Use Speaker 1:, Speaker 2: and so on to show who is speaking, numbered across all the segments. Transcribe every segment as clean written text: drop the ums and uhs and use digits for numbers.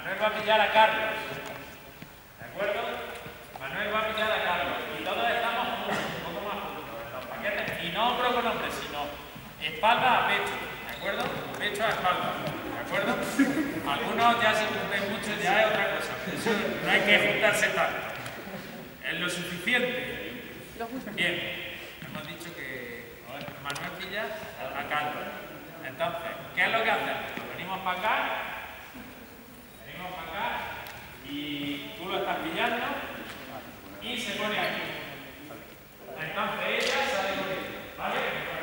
Speaker 1: Manuel va a pillar a Carlos. ¿De acuerdo? Manuel va a pillar a Carlos. Y todos estamos juntos, un poco más juntos, en los paquetes. Y no hombro con hombro, sino espalda a pecho. ¿De acuerdo? Pecho a espalda. ¿De acuerdo? Algunos ya se cumplen mucho, ya es otra cosa. Eso no hay que juntarse tanto. Es lo suficiente. Bien. Hemos dicho que Manuel pilla a Carlos. Entonces, ¿qué es lo que hacemos? Venimos para acá. Venimos para acá. Y tú lo estás pillando. Y se pone aquí. Entonces ella sale corriendo. ¿Vale?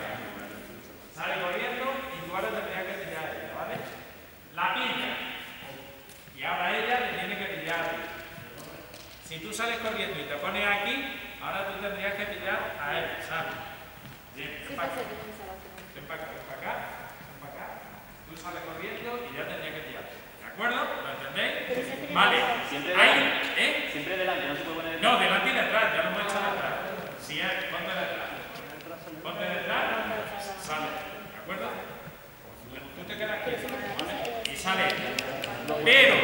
Speaker 1: Sale corriendo y tú ahora tendrías que pillar a ella. ¿Vale? La pilla. Y ahora ella te tiene que pillar a ti. Si tú sales corriendo y te pones aquí, ahora tú tendrías que pillar a él, ¿sabes? Bien, ven para acá. Ven para acá, ven para acá, ven para acá. Tú sales corriendo y ya tendrías que pillar. ¿De acuerdo? ¿Lo entendéis? Vale.
Speaker 2: Siempre
Speaker 1: ahí,
Speaker 2: delante. Siempre delante, no se puede poner
Speaker 1: No, delante y detrás, ya lo hemos hecho detrás. Si es, ponte detrás. Ponte detrás, sale. ¿De acuerdo? Tú te quedas aquí, ¿vale? Y sale. Pero,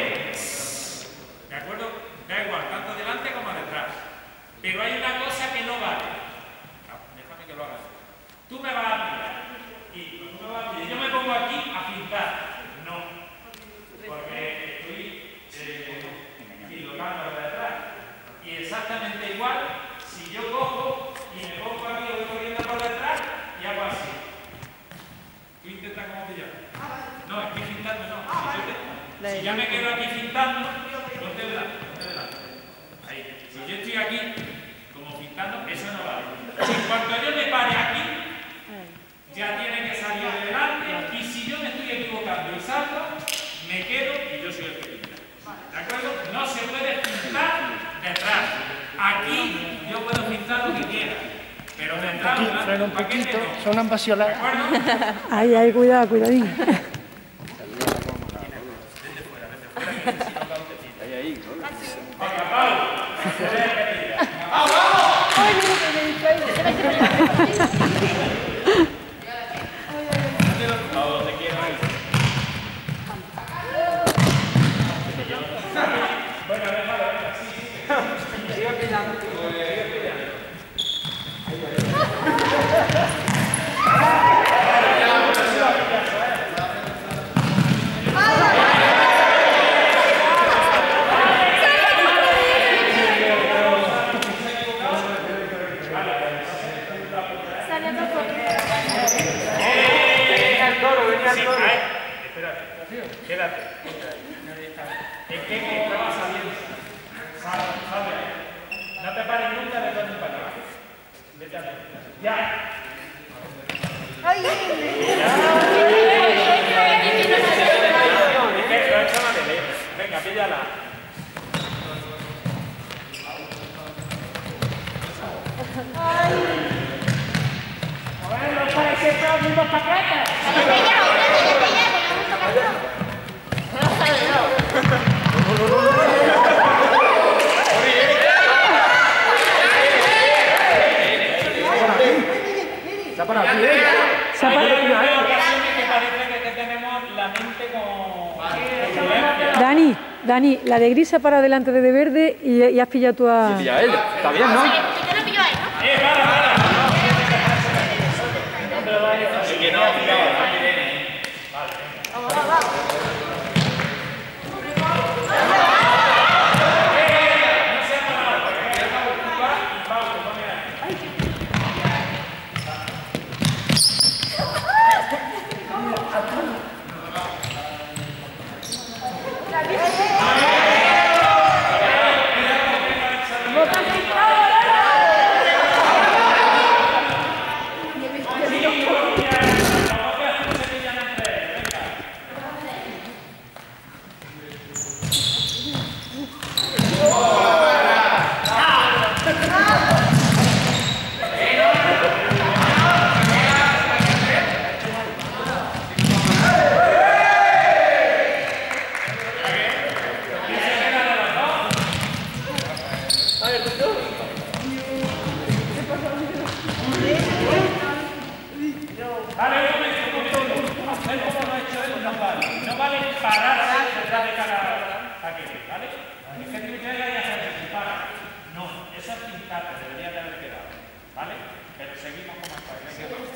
Speaker 1: ¿de acuerdo? Da igual, tanto delante como detrás. Pero hay una cosa que no vale. Déjame que lo haga. Tú me vas a pillar. Y tú me vas a pillar. Yo me pongo aquí a pintar. No. Porque estoy pilotando de detrás. Y exactamente igual, si yo cojo y me pongo aquí, voy corriendo por detrás y hago así. Tú intentas como pillar. No, estoy pintando, no. Si yo me quedo aquí pintando, ponte delante. Ahí. Si yo estoy aquí, como pintando, eso no vale. En cuanto yo me pare aquí, ya tiene que salir adelante. Y si yo me estoy equivocando y salgo, me quedo y yo soy el que pinta. ¿De acuerdo? No se puede pintar detrás. Aquí yo puedo pintar lo que quiera. Pero detrás,
Speaker 3: frena un poquito,
Speaker 1: no.
Speaker 3: son ambaciolas.
Speaker 1: ¿De acuerdo?
Speaker 4: Ay, cuidado, cuidadín.
Speaker 1: Quédate. Es que estaba saliendo. Sale. No te pares nunca de todo para atrás. Vete a ver. Ya.
Speaker 5: ¡Ay!
Speaker 1: Es que lo he hecho mal. Venga, píllala.
Speaker 5: ¡Ay!
Speaker 3: Bueno, para siempre los mismos paquetes.
Speaker 1: Se ha parado aquí, ¿eh? Se ha parado aquí. Hay ocasiones que parece que tenemos la mente como...
Speaker 4: Dani, la de gris se ha parado delante de verde y has pillado tú a...
Speaker 2: Sí, pilla a él. Está bien, ¿no?
Speaker 5: Yo no pillo a él, ¿no?
Speaker 1: Para.
Speaker 2: Es que no,
Speaker 5: Vamos.
Speaker 1: No vale parar detrás de cada... ataque, ¿vale? Es que tú llegas y haces dispara. No, eso es pintar, debería de haber quedado, ¿vale? Pero seguimos como hasta ahí.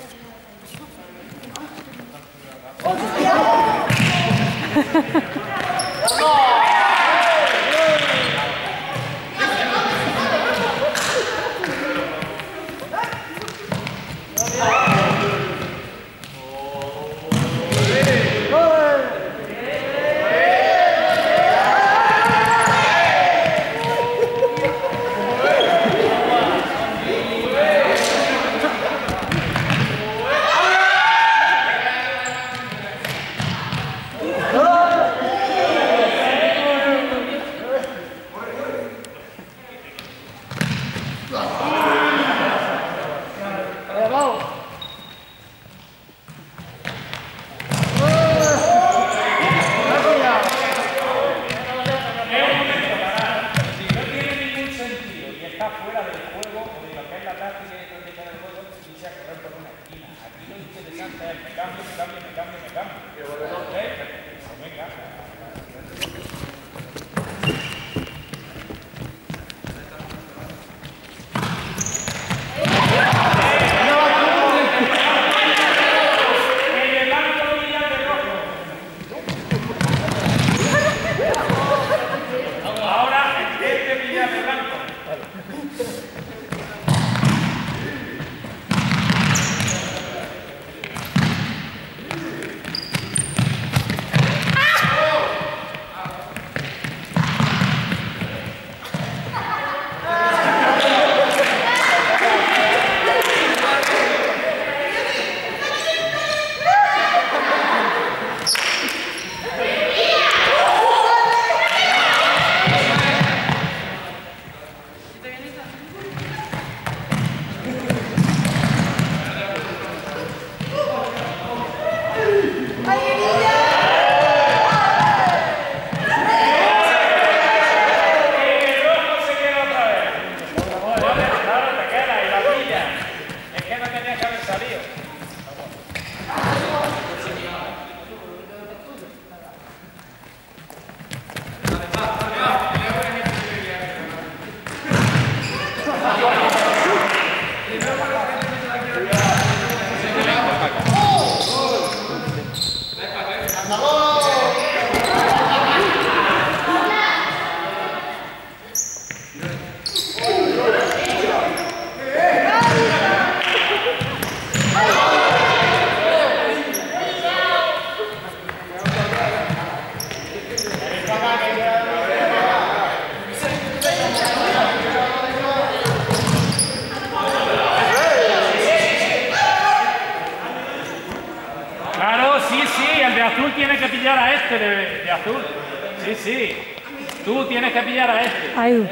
Speaker 1: Tienes que pillar a este de azul. Sí, sí. Tú tienes que pillar a este.
Speaker 4: Ay.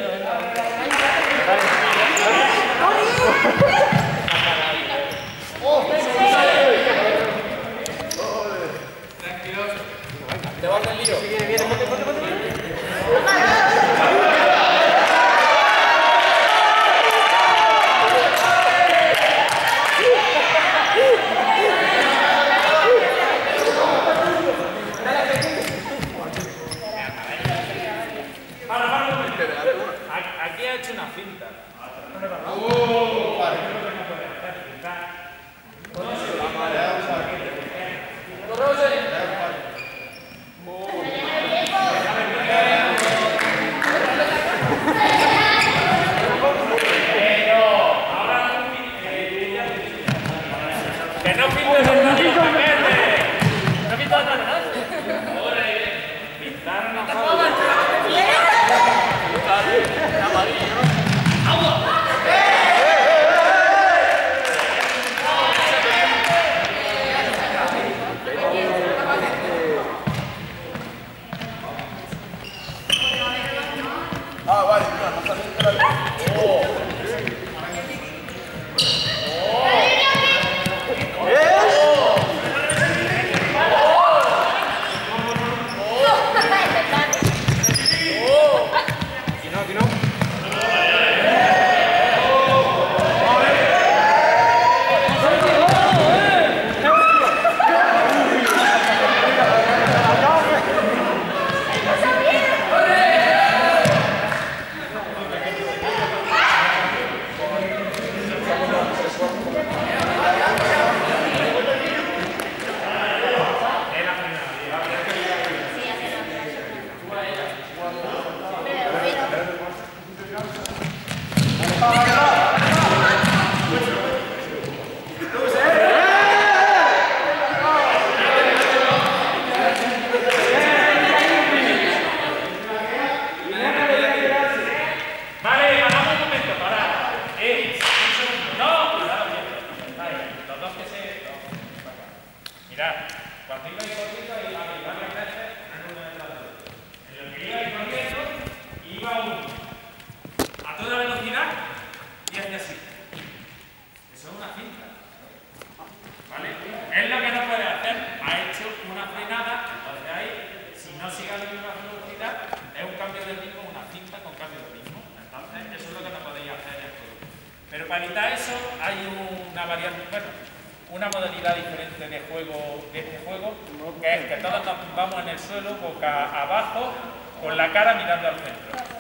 Speaker 2: Te vas del lío. Viene, viene, ponte.
Speaker 1: Aquí ha hecho una finta. una modalidad diferente de este juego, que es que todos nos tumbamos en el suelo, boca abajo, con la cara mirando al centro.